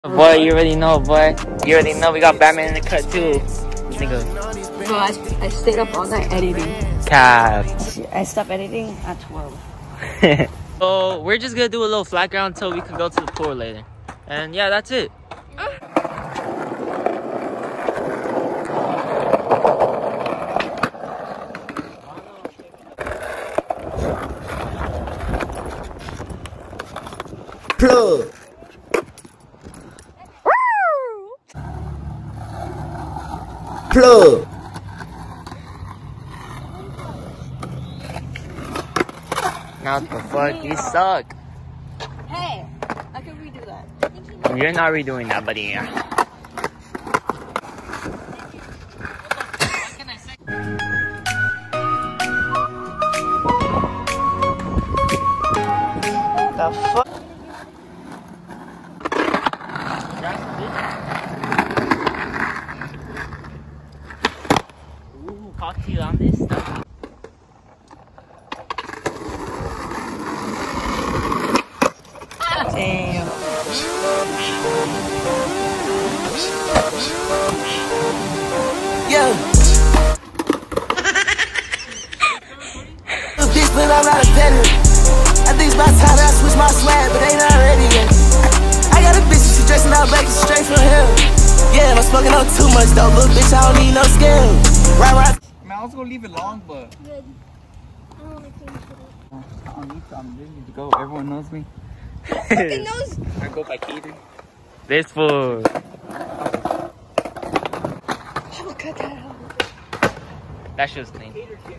Boy, you already know, boy. You already know we got Batman in the cut too. Nigga. Bro, I stayed up all night editing. Cap. I stopped editing at 12. So we're just gonna do a little flat ground until we can go to the pool later. And yeah, that's it. Plug. Plug. Now what the fuck? You suck. Hey, I can redo that. You're not redoing that, buddy. The fuck? Ooh, cocktail on this stuff. Damn. Yeah. Bitch, but I'm not a veteran. I think it's about time that I switch my swag, but they not ready yet. I got a bitch, she dressing out back, straight from him. Yeah, I'm smoking on too much though, little bitch, I don't need no skill. Right. Man, I was gonna leave it long, but Good. I don't like clean shit. I don't need to. I'm ready to go. Everyone knows me. Fucking knows. I go by Kaden. This fool. I'll cut that out. That shit's clean.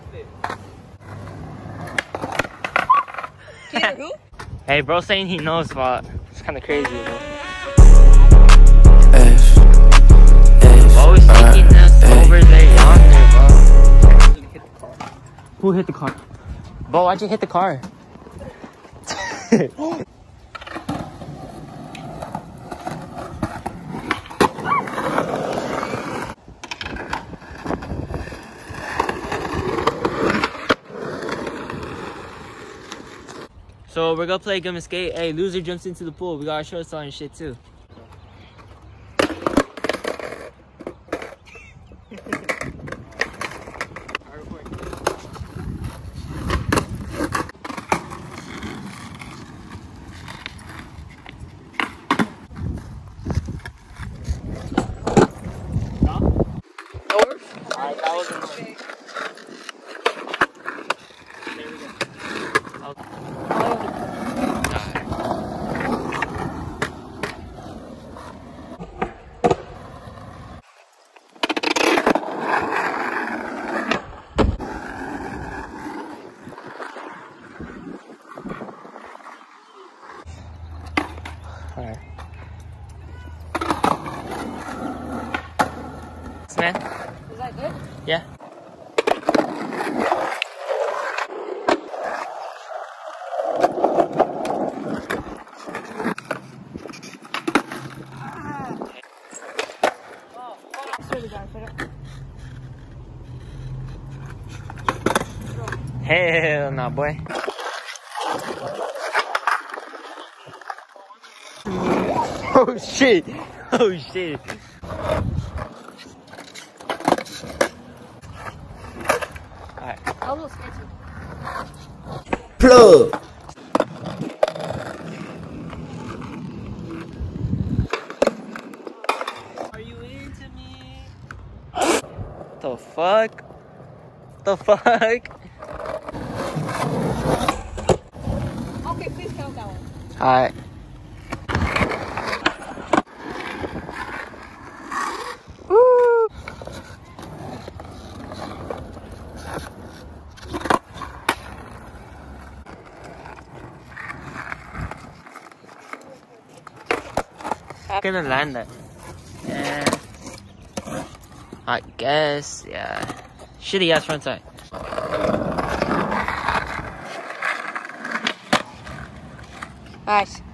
Peter who? Hey, bro, saying he knows, but it's kind of crazy, bro. Always thinking that's over there, yonder, bro. Who hit the car? Bro, why'd you hit the car? So we're gonna play Gum and Skate. Hey, loser jumps into the pool. We got our shorts on and shit too. Alright, that was enough. There we go. Alright. Man. Is that good? Yeah. Hell nah, boy. Oh shit! Oh shit! Alright. A little sketchy. Plug. Are you into me? The fuck? The fuck? Okay, please count that one. Alright. Woo! I'm gonna land that. Yeah. I guess, yeah. Shitty ass front side. Nice.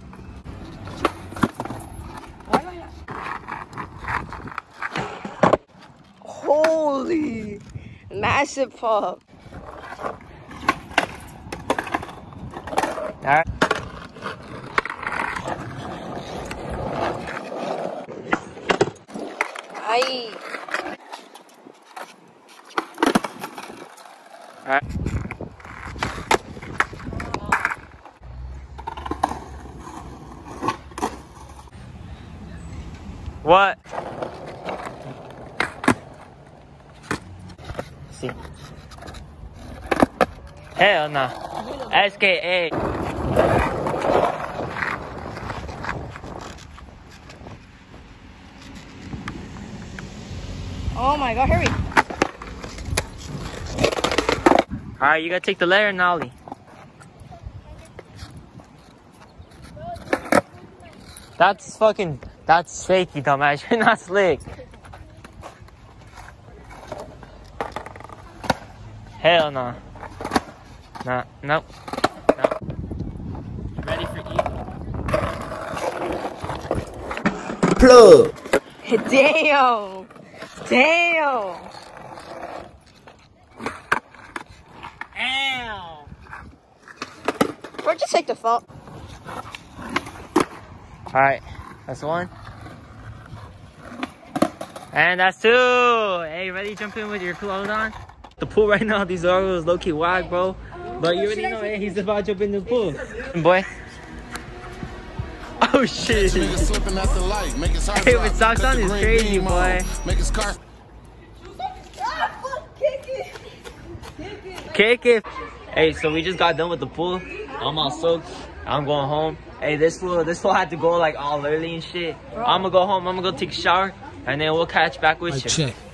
Holy massive pop. Alright. Aye. Alright. What? See. Hell no. SKA. Oh my god, hurry. Alright, you gotta take the layer and ollie. That's fake, you dumbass. You're not slick. Hell no. Nah, nope. Nope. You ready for E? Plug. Damn. Damn. Ow! Bro, just take the phone. Alright, that's one. And that's two. Hey, ready to jump in with your clothes on? The pool right now, these are low-key whack, bro. But you already know, hey, he's about to jump in the pool. Boy. Oh shit. Hey, with socks on is crazy, boy. Kick it. Hey, so we just got done with the pool. I'm all soaked. I'm going home. Hey, this fool had to go like all early and shit. I'm gonna go home. I'm gonna go take a shower, and then we'll catch back with you. Check.